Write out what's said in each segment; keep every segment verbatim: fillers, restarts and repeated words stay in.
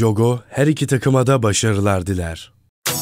Jogo her iki takıma da başarılar diler.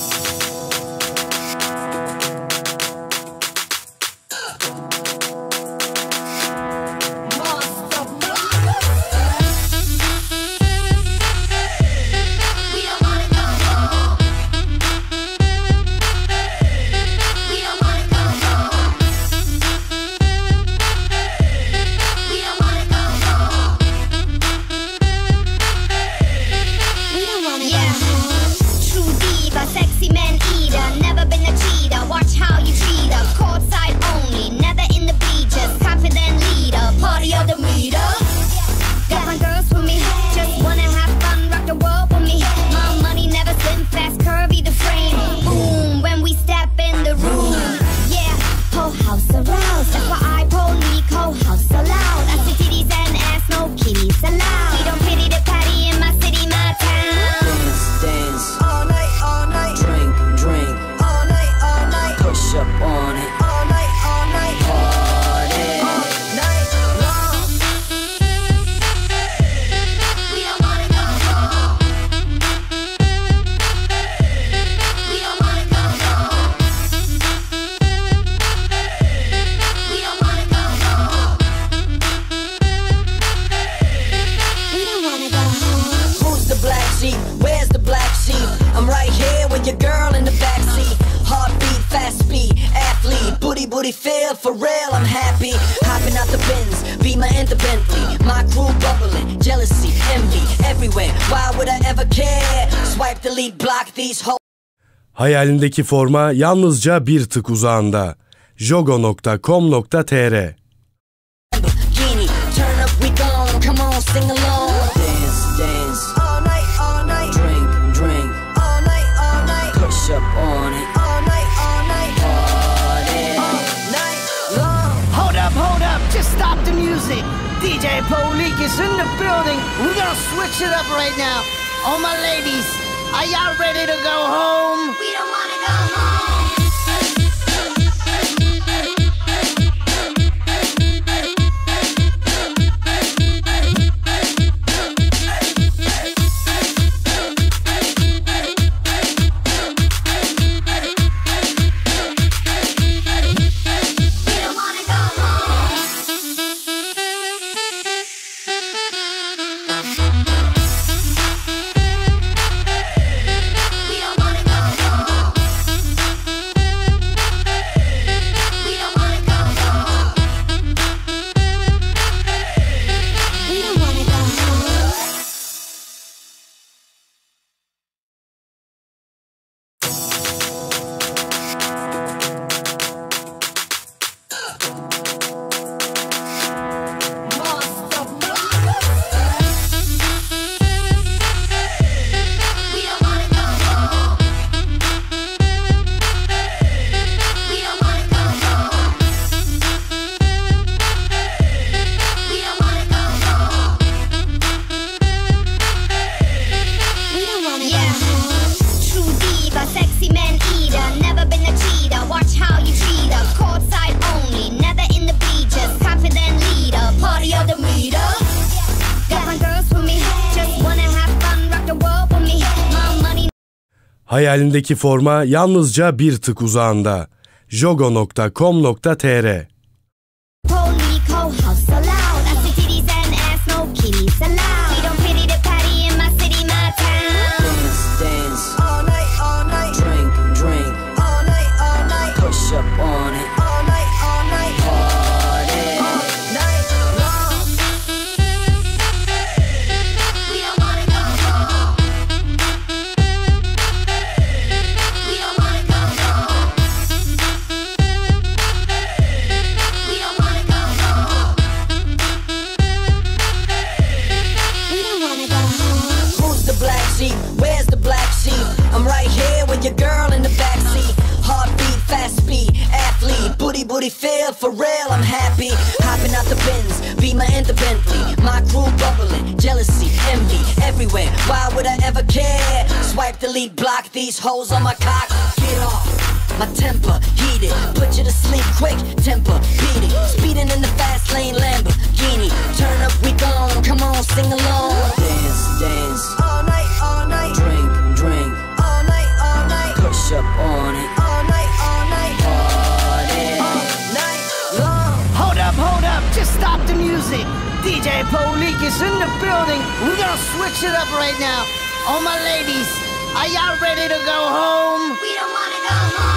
Booty feel for real, I'm happy. Hopping out the Benz, Beamer and the Bentley. My crew bubbling, jealousy, envy everywhere. Why would I ever care? Swipe, delete, block these hoes. Hayalindeki forma yalnızca bir tık uzağında. jogo nokta com nokta tr. Turn up, we gone, come on, sing along. Dance, dance, all night, all night. Drink, drink, all night, all night. Push up on it. Just stop the music. D J Polik is in the building. We're gonna switch it up right now. All my ladies, are y'all ready to go home? We don't wanna go home. Hayalindeki forma yalnızca bir tık uzağında. jogo nokta com nokta tr. Booty feel for real, I'm happy. Hopping out the Benz, Beamer and the Bentley. My crew bubbling, jealousy, envy everywhere. Why would I ever care? Swipe, delete, block these hoes on my cock. Get off, my temper heated. Put you to sleep quick, temper beating. Speeding in the fast lane Lamborghini. Turn up, we gone, come on, sing along. Dance, dance, all night. all night. Drink, drink, all night, all night. Push up on it. All night, all night. Party all night long. Hold up, hold up, just stop the music. D J Polique is in the building. We're gonna switch it up right now. All my ladies, are y'all ready to go home? We don't wanna go home.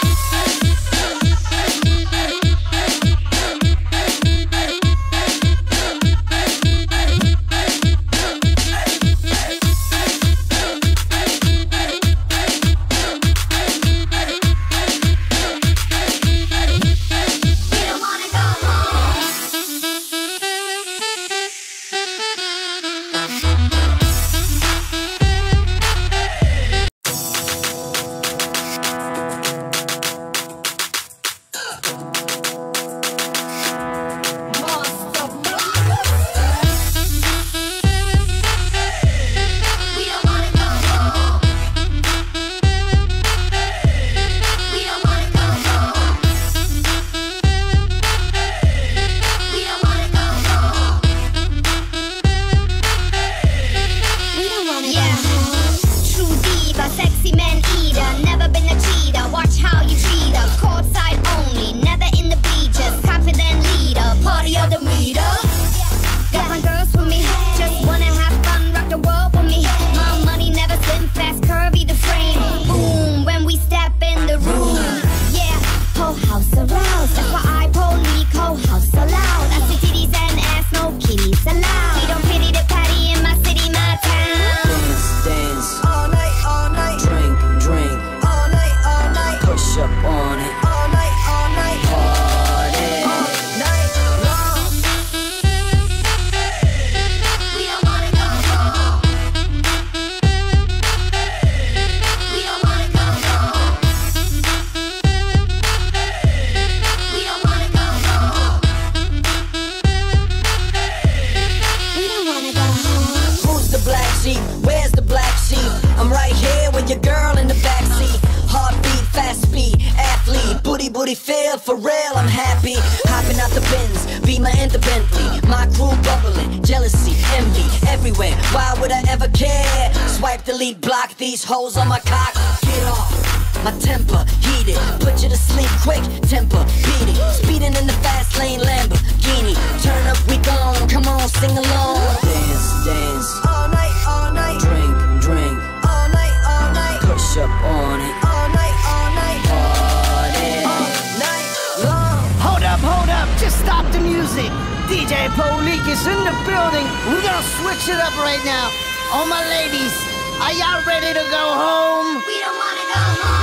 Booty feel for real, I'm happy. Hopping out the Benz, Beamer and the Bentley. My crew bubbling, jealousy, envy, everywhere. Why would I ever care? Swipe, delete, block these hoes on my cock. Get off, my temper heated. Put you to sleep quick, temper beating. Speeding in the fast lane Lamborghini. Turn up, we gone, come on, sing along. Dance, dance, all night, all night. Drink, drink, all night, all night. Push up on it. All night, all night. Hold up, just stop the music. D J Polique is in the building. We're gonna switch it up right now. All my ladies, are y'all ready to go home? We don't wanna go home.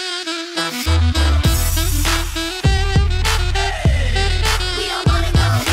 We don't wanna go home.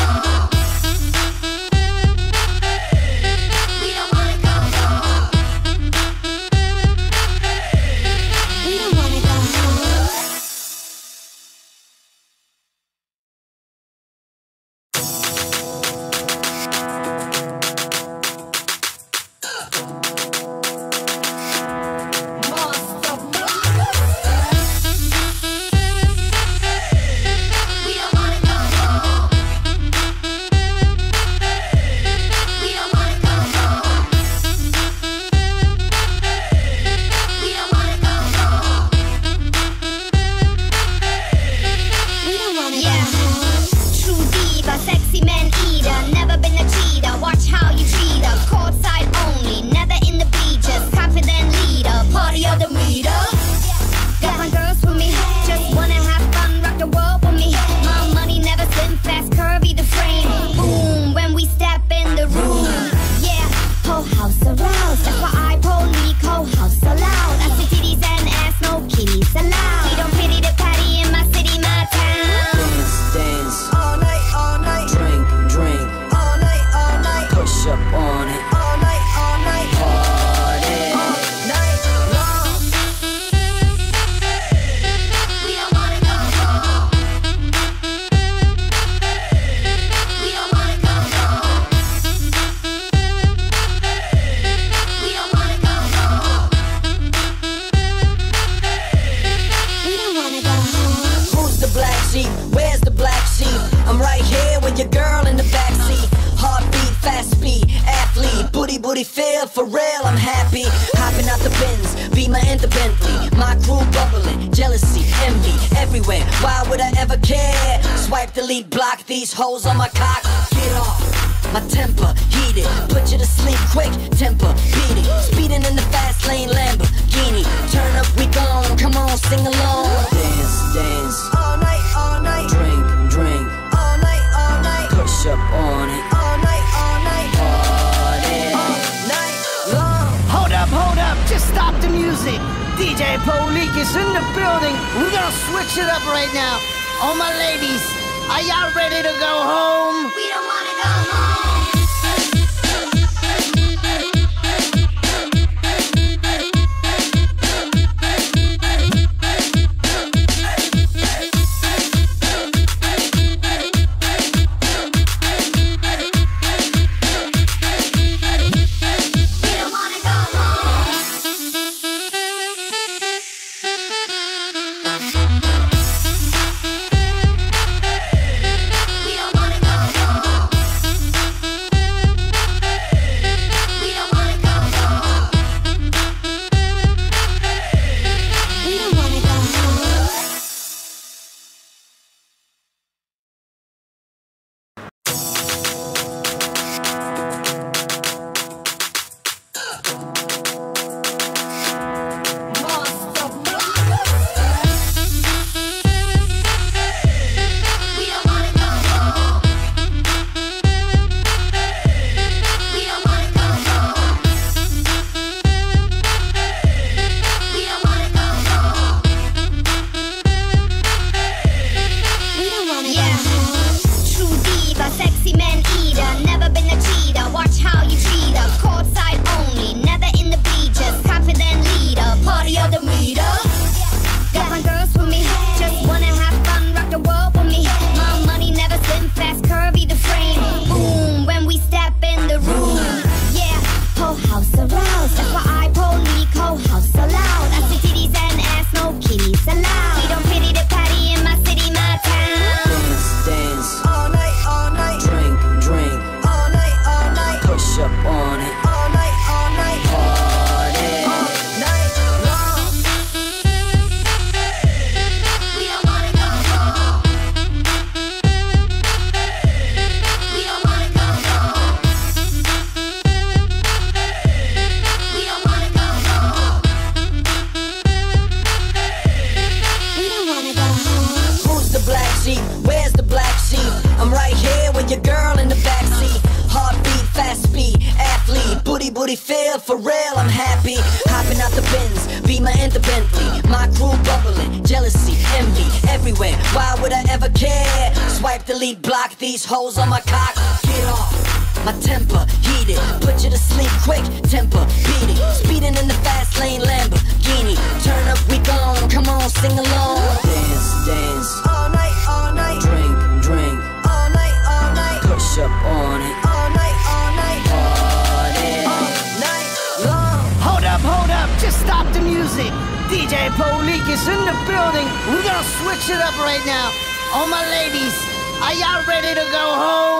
booty feel for real, I'm happy. Hopping out the Benz, Beamer and the Bentley. My crew bubbling, jealousy, envy, everywhere. Why would I ever care? Swipe, delete, block these hoes on my cock. Get off, my temper heated, put you to sleep quick. Temper beating, speeding in the fast lane Lamborghini. Turn up, we gone, come on, sing along. Dance, dance, all night, all night. Drink, drink, all night, all night. Push up on it, all night, all night. Party, all night long. Hold up, hold up, just stop the music. D J Polique is in the building. We're gonna switch it up right now. All my ladies, are y'all ready to go home? We don't wanna go home. Booty feel for real, I'm happy. Hopping out the Benz, Beamer and the Bentley. My crew bubbling, jealousy, envy, everywhere. Why would I ever care? Swipe, delete, block these hoes on my cock. Get off, my temper heated, put you to sleep quick. Temper beating, speeding in the fast lane Lamborghini. Turn up, we gone, come on, sing along. Dance, dance, all night, all night. Drink, drink, all night, all night. Push up on it, all night, all night. Party, all night long. Hold up, hold up, just stop the music. D J Polique is in the building. We're gonna switch it up right now. All my ladies, are y'all ready to go home?